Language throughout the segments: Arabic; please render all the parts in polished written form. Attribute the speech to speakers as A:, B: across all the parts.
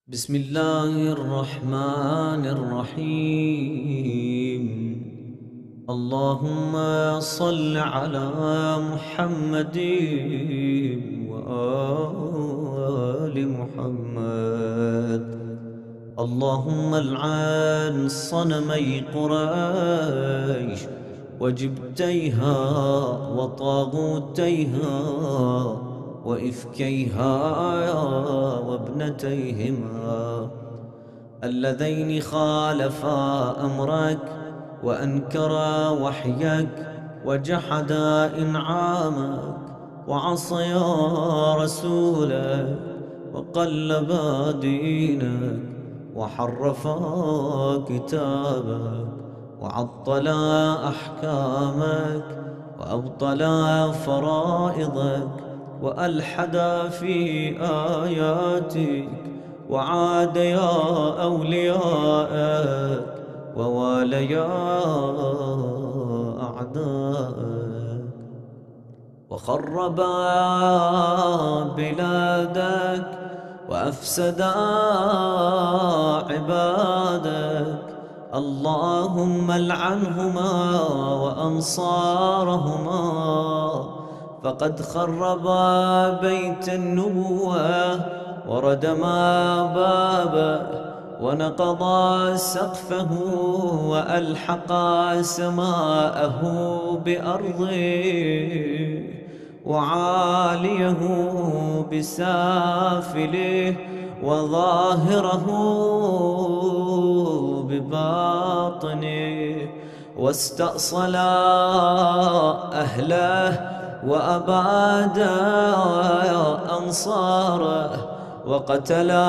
A: بسم الله الرحمن الرحيم. اللهم صل على محمد وآل محمد. اللهم العن صنمي قريش وجبتيها وطاغوتيها وإفكيها وابنتيهما اللذين خالفا أمرك وأنكرا وحيك وجحدا إنعامك وعصيا رسولك وقلبا دينك وحرفا كتابك وعطلا أحكامك وأبطلا فرائضك وألحدا في آياتك وعاديا أولياءك وواليا أعداءك وخربا بلادك وأفسدا عبادك. اللهم العنهما وأنصارهما فقد خربا بيت النبوة وردما بابه ونقضا سقفه وألحقا سماءه بأرضه وعاليه بسافله وظاهره بباطنه واستأصلا أهله وأبادا أنصاره وقتلا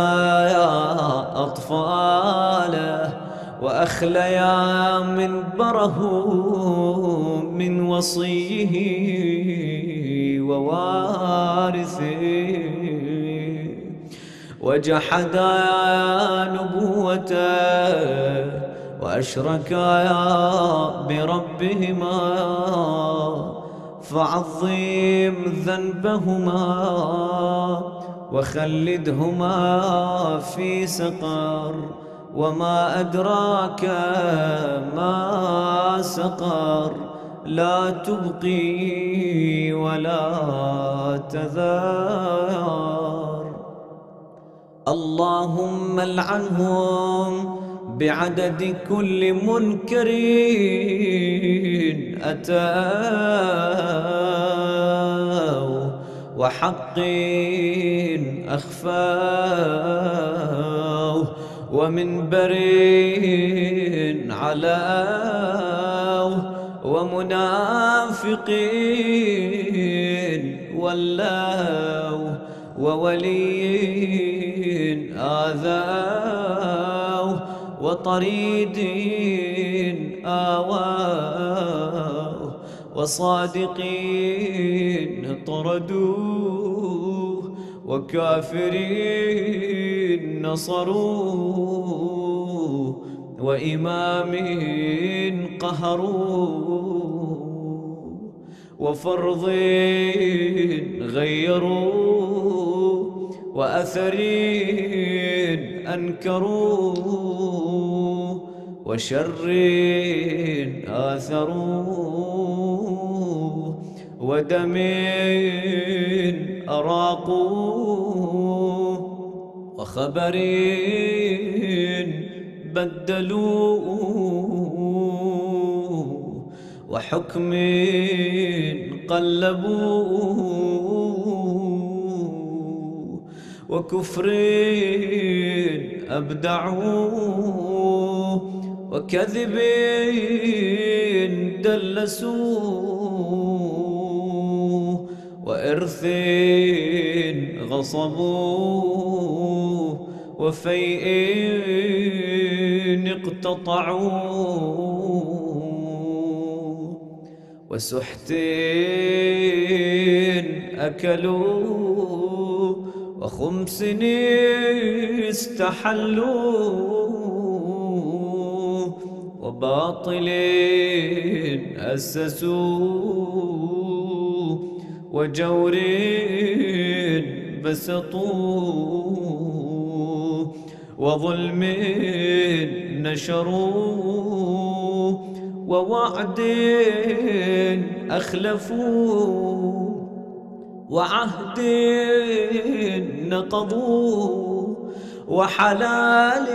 A: أطفاله وأخليا منبره من وصيه ووارثه وجحدا نبوته وأشركا بربهما فعظم ذنبهما وخلدهما في سقر. وما أدراك ما سقر لا تبقي ولا تذر. اللهم العنهم بعدد كل منكر أتوا وحق أخفوا ومنبر علوا ومنافق ولوا وولي آذوا وطريد آووا وصادقين طردوه وكافرين نصروه وإمام قهروه وفرض غيروه وأثر أنكروه وشر آثروه ودم أراقوه وخبر بدلوه وحكم قلبوه وكفر أبدعوه وكذب دلسوه وإرث غصبوه وفيء اقتطعوه وسحت أكلوه وخمس استحلوه وباطل أسسوه وجور بسطوه وظلم نشروا ووعد أخلفوا وعهد نقضوا وحلال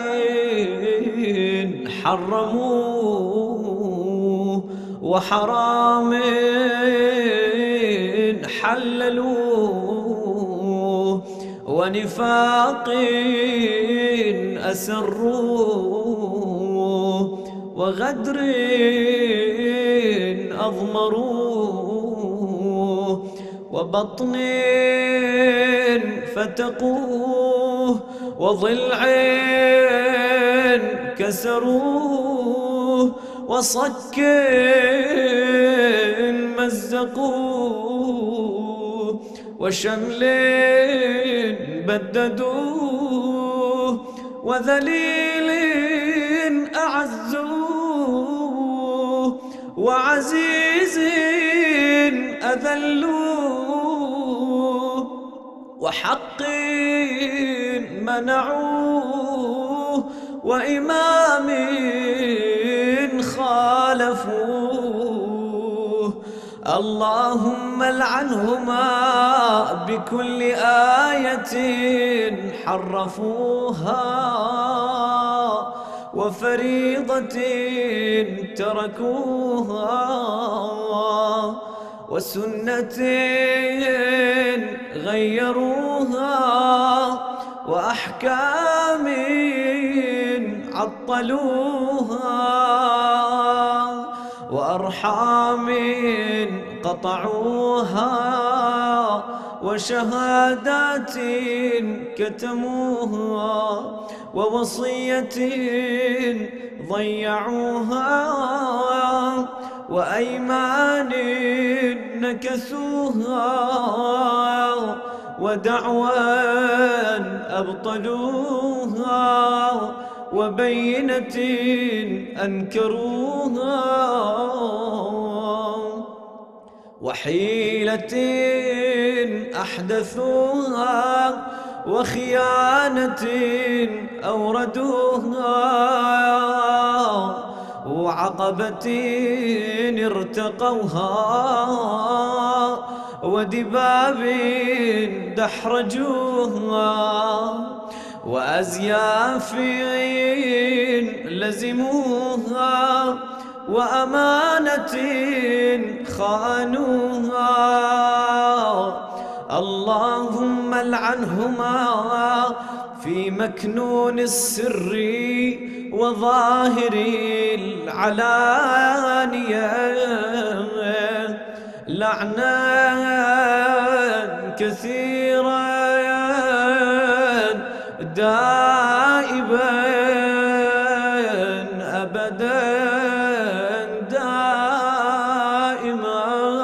A: حرموا وحرام حللوا ونفاق أسروا وغدر أضمروا وبطن فتقوه وضلع كسروه وصك مزقوه وشمل بددوه وذليل أعزوه وعزيز أذلوه وحق منعوه وإمام خالفوه اللهم العنهما بكل آية حرفوها وفريضة تركوها وسنة غيروها وأحكام عطلوها وأرحام قطعوها وشهادات كتموها ووصية ضيعوها وأيمان نكثوها ودعوى أبطلوها وبينة أنكروها وحيلة أحدثوها وخيانة أوردوها وعقبة ارتقوها ودباب دحرجوها وأزياف لزموها وأمانة خانوها اللهم العنهما في مكنون السر وظاهر العلانية لعنا كثيرا دائبا أبدا دائما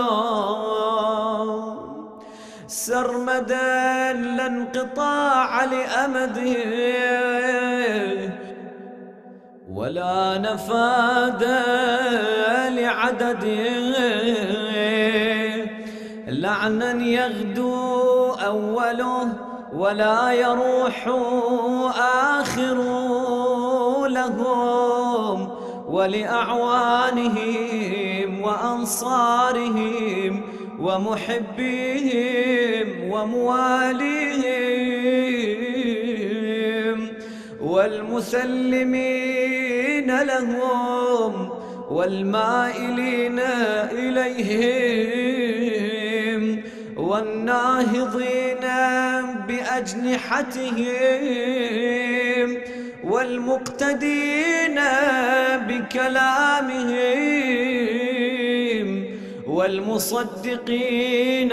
A: سرمدا لا انقطاع لأمده ولا نفاد لعدده لعنا يغدو أوله ولا يروح آخر لهم ولأعوانهم وأنصارهم ومحبيهم ومواليهم والمسلمين لهم والمائلين إليهم والناهضين بأجنحتهم والمقتدين بكلامهم والمصدقين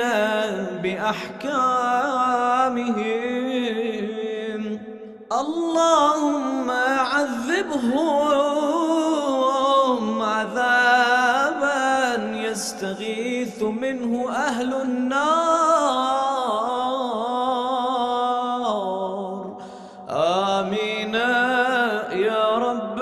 A: بأحكامهم اللهم عذبهم عذابا يستغيث منه أهل النار آمين يا رب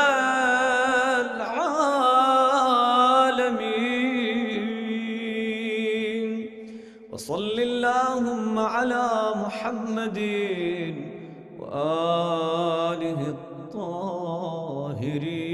A: العالمين وصل اللهم على محمد وآله وآله الطاهرين.